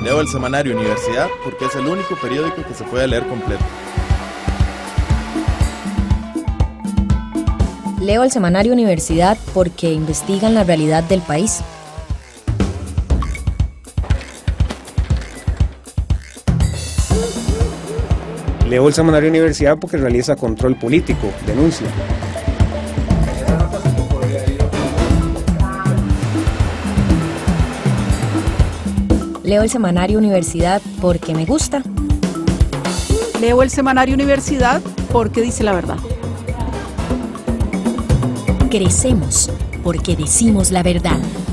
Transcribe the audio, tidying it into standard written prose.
Leo el semanario Universidad porque es el único periódico que se puede leer completo. Leo el semanario Universidad porque investigan la realidad del país. Leo el semanario Universidad porque realiza control político, denuncia. Leo el semanario Universidad porque me gusta. Leo el semanario Universidad porque dice la verdad. Crecemos porque decimos la verdad.